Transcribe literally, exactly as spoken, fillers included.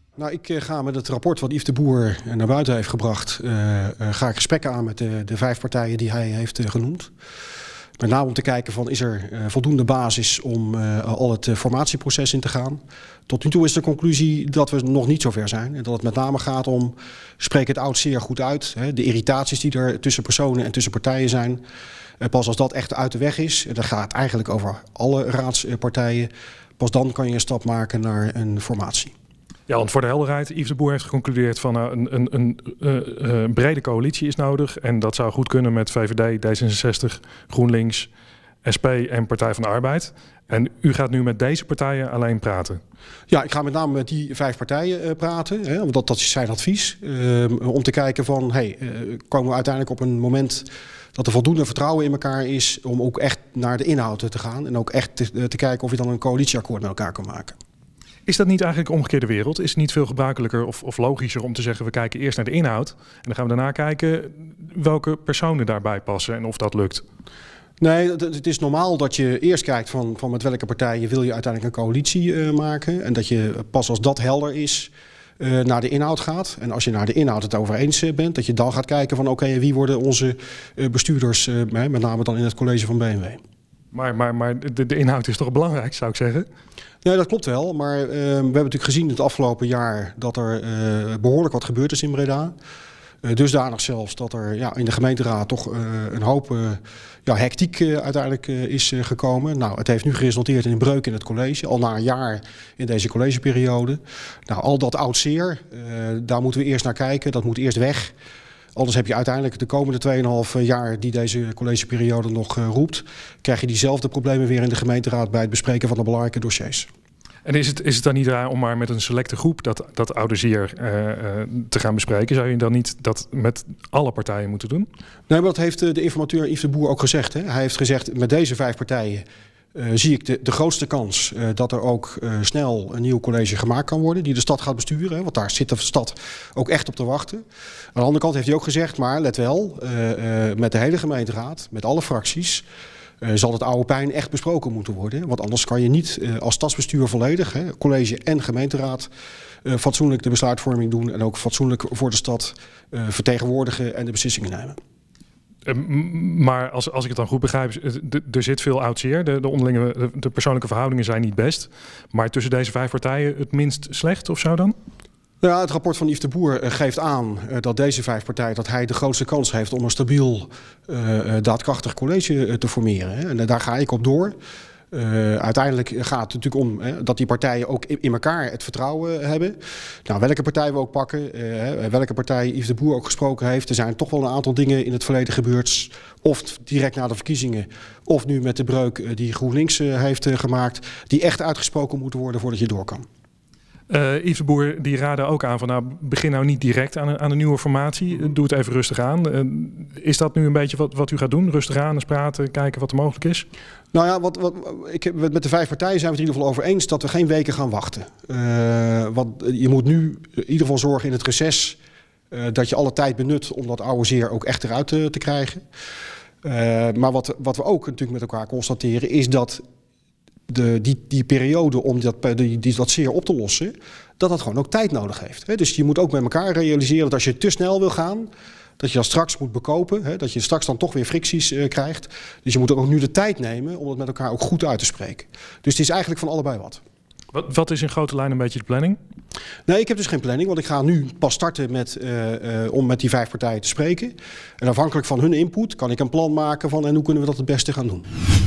Nou, ik uh, ga met het rapport wat Yves de Boer uh, naar buiten heeft gebracht, uh, uh, ga ik gesprekken aan met de, de vijf partijen die hij heeft uh, genoemd. Met name om te kijken van, is er uh, voldoende basis om uh, al het uh, formatieproces in te gaan. Tot nu toe is de conclusie dat we nog niet zo ver zijn. En dat het met name gaat om, spreek het oud zeer goed uit. Hè, de irritaties die er tussen personen en tussen partijen zijn. Uh, pas als dat echt uit de weg is, en dat gaat eigenlijk over alle raadspartijen. Pas dan kan je een stap maken naar een formatie. Ja, want voor de helderheid, Yves de Boer heeft geconcludeerd van uh, een, een, een uh, uh, brede coalitie is nodig. En dat zou goed kunnen met V V D, D zesenzestig, GroenLinks, S P en Partij van de Arbeid. En u gaat nu met deze partijen alleen praten? Ja, ik ga met name met die vijf partijen uh, praten. Hè, want dat, dat is zijn advies. Uh, om te kijken van, hey, uh, komen we uiteindelijk op een moment dat er voldoende vertrouwen in elkaar is om ook echt naar de inhoud te gaan. En ook echt te, te kijken of je dan een coalitieakkoord met elkaar kan maken. Is dat niet eigenlijk de omgekeerde wereld? Is het niet veel gebruikelijker of, of logischer om te zeggen, we kijken eerst naar de inhoud en dan gaan we daarna kijken welke personen daarbij passen en of dat lukt? Nee, het is normaal dat je eerst kijkt van, van met welke partijen wil je uiteindelijk een coalitie uh, maken. En dat je pas als dat helder is uh, naar de inhoud gaat. En als je naar de inhoud het over eens bent, dat je dan gaat kijken van oké, okay, wie worden onze uh, bestuurders, uh, met name dan in het college van B M W. Maar, maar, maar de, de inhoud is toch belangrijk, zou ik zeggen? Nee, dat klopt wel. Maar uh, we hebben natuurlijk gezien het afgelopen jaar dat er uh, behoorlijk wat gebeurd is in Breda. Uh, dusdanig zelfs dat er ja, in de gemeenteraad toch uh, een hoop uh, ja, hectiek uh, uiteindelijk uh, is uh, gekomen. Nou, het heeft nu geresulteerd in een breuk in het college. Al na een jaar in deze collegeperiode. Nou, al dat oud zeer, uh, daar moeten we eerst naar kijken. Dat moet eerst weg. Anders heb je uiteindelijk de komende twee komma vijf jaar die deze collegeperiode nog uh, roept, krijg je diezelfde problemen weer in de gemeenteraad bij het bespreken van de belangrijke dossiers. En is het, is het dan niet raar om maar met een selecte groep dat, dat oude zeer uh, uh, te gaan bespreken? Zou je dan niet dat met alle partijen moeten doen? Nee, maar dat heeft de informateur Yves de Boer ook gezegd. Hè? Hij heeft gezegd, met deze vijf partijen Uh, zie ik de, de grootste kans uh, dat er ook uh, snel een nieuw college gemaakt kan worden die de stad gaat besturen. Hè, want daar zit de stad ook echt op te wachten. Aan de andere kant heeft hij ook gezegd, maar let wel, uh, uh, met de hele gemeenteraad, met alle fracties, uh, zal het oude pijn echt besproken moeten worden. Want anders kan je niet uh, als stadsbestuur volledig, hè, college en gemeenteraad, uh, fatsoenlijk de besluitvorming doen en ook fatsoenlijk voor de stad uh, vertegenwoordigen en de beslissingen nemen. Uh, maar als, als ik het dan goed begrijp, er zit veel oud zeer. De, de onderlinge, de, de persoonlijke verhoudingen zijn niet best. Maar tussen deze vijf partijen het minst slecht of zo dan? Ja, het rapport van Yves de Boer uh, geeft aan uh, dat deze vijf partijen, dat hij de grootste kans heeft om een stabiel, uh, daadkrachtig college uh, te formeren. Hè. En uh, daar ga ik op door. Uh, uiteindelijk gaat het natuurlijk om hè, dat die partijen ook in, in elkaar het vertrouwen hebben. Nou, welke partij we ook pakken, uh, welke partij Yves de Boer ook gesproken heeft. Er zijn toch wel een aantal dingen in het verleden gebeurd. Of direct na de verkiezingen, of nu met de breuk uh, die GroenLinks uh, heeft uh, gemaakt. Die echt uitgesproken moeten worden voordat je door kan. Uh, Yves de Boer die raadde ook aan van nou, begin nou niet direct aan een, aan een nieuwe formatie. Doe het even rustig aan. Uh, is dat nu een beetje wat, wat u gaat doen? Rustig aan, eens praten, kijken wat er mogelijk is? Nou ja, wat, wat, ik heb, met de vijf partijen zijn we het in ieder geval over eens dat we geen weken gaan wachten. Uh, want je moet nu in ieder geval zorgen in het reces uh, dat je alle tijd benut om dat oude zeer ook echt eruit te, te krijgen. Uh, maar wat, wat we ook natuurlijk met elkaar constateren is dat De, die, die periode om dat, die, die, dat zeer op te lossen, dat dat gewoon ook tijd nodig heeft. Hè? Dus je moet ook met elkaar realiseren dat als je te snel wil gaan, dat je dat straks moet bekopen, hè? Dat je straks dan toch weer fricties uh, krijgt. Dus je moet ook nu de tijd nemen om het met elkaar ook goed uit te spreken. Dus het is eigenlijk van allebei wat. Wat, wat is in grote lijn een beetje de planning? Nee, ik heb dus geen planning, want ik ga nu pas starten met, uh, uh, om met die vijf partijen te spreken. En afhankelijk van hun input kan ik een plan maken van en hoe kunnen we dat het beste gaan doen.